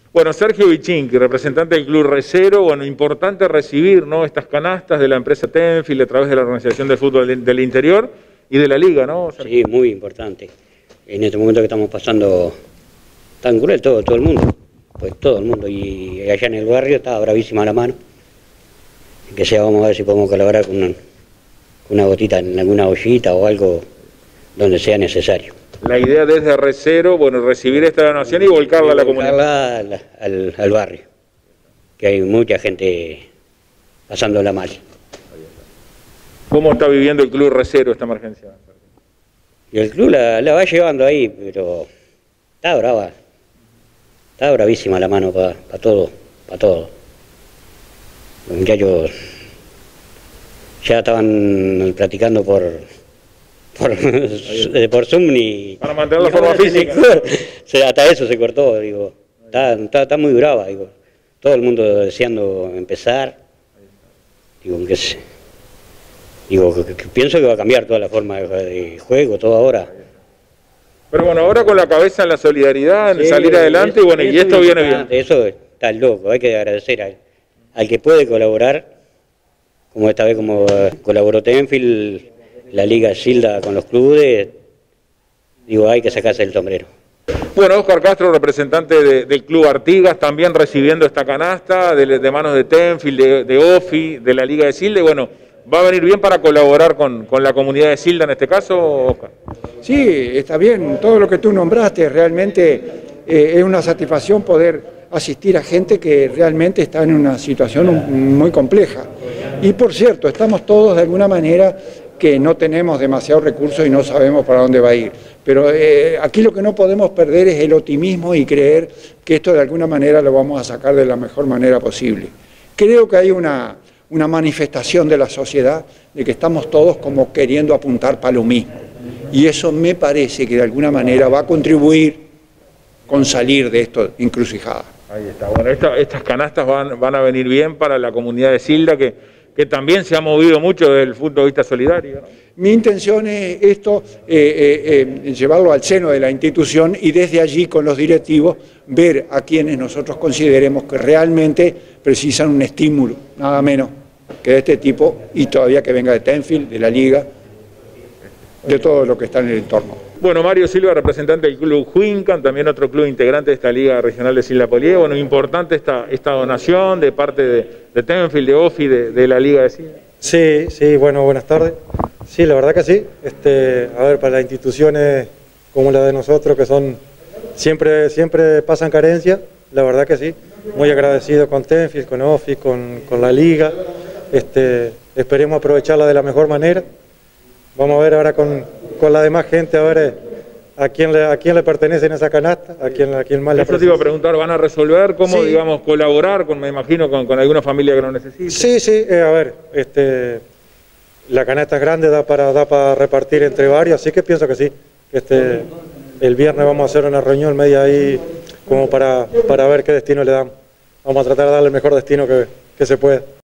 Bueno, Sergio Vichinqui, representante del Club Recero, bueno, importante recibir, ¿no?, estas canastas de la empresa Tenfield a través de la Organización del Fútbol del Interior y de la Liga, ¿no, Sergio? Sí, muy importante. En este momento que estamos pasando tan cruel todo el mundo, pues todo el mundo, y allá en el barrio está bravísima la mano, que sea, vamos a ver si podemos colaborar con una gotita en alguna ollita o algo donde sea necesario. La idea desde Recero, bueno, recibir esta donación y volcarla a la comunidad. Volcarla al barrio, que hay mucha gente pasándola mal. ¿Cómo está viviendo el Club Recero esta emergencia? Y el club la va llevando ahí, pero está brava. Está bravísima la mano para todo, para todo. Los muchachos ya estaban practicando por Zoom y... Para mantener la forma física. Hasta eso se cortó, digo. Está muy brava, digo. Todo el mundo deseando empezar. Digo, que pienso que va a cambiar toda la forma de juego, todo ahora. Pero bueno, ahora con la cabeza en la solidaridad, en salir adelante, y bueno, y esto viene bien. Eso está loco, hay que agradecer al que puede colaborar, como esta vez como colaboró Tenfield, la Liga Silda con los clubes, digo, hay que sacarse el sombrero. Bueno, Oscar Castro, representante del Club Artigas, también recibiendo esta canasta de manos de Tenfield, de OFI, de la Liga de Silda, y bueno, ¿va a venir bien para colaborar con la comunidad de Silda en este caso, Oscar? Sí, está bien, todo lo que tú nombraste, realmente es una satisfacción poder asistir a gente que realmente está en una situación muy compleja. Y por cierto, estamos todos de alguna manera que no tenemos demasiados recursos y no sabemos para dónde va a ir. Pero aquí lo que no podemos perder es el optimismo y creer que esto de alguna manera lo vamos a sacar de la mejor manera posible. Creo que hay una manifestación de la sociedad de que estamos todos como queriendo apuntar para lo mismo. Y eso me parece que de alguna manera va a contribuir con salir de esto encrucijada. Ahí está. Bueno, estas canastas van a venir bien para la comunidad de Silda, que también se ha movido mucho desde el punto de vista solidario, ¿no? Mi intención es esto, llevarlo al seno de la institución y desde allí con los directivos ver a quienes nosotros consideremos que realmente precisan un estímulo, nada menos que de este tipo, y todavía que venga de Tenfield, de la Liga, de todo lo que está en el entorno. Bueno, Mario Silva, representante del Club Huincan, también otro club integrante de esta Liga Regional de Silda Polié. Bueno, importante esta donación de parte de Tenfield, de OFI, de la Liga de Silda. Sí, bueno, buenas tardes. Sí, la verdad que sí. A ver, para las instituciones como la de nosotros, que son siempre pasan carencias, la verdad que sí. Muy agradecido con Tenfield, con OFI, con la Liga. Esperemos aprovecharla de la mejor manera. Vamos a ver ahora con la demás gente, a ver a quién le pertenece en esa canasta, a quién más le pertenece. Eso te iba a preguntar, ¿van a resolver cómo, digamos, colaborar, me imagino, con alguna familia que lo necesite? Sí, a ver, la canasta es grande, da para repartir entre varios, así que pienso que sí. El viernes vamos a hacer una reunión media ahí como para ver qué destino le damos. Vamos a tratar de darle el mejor destino que se pueda.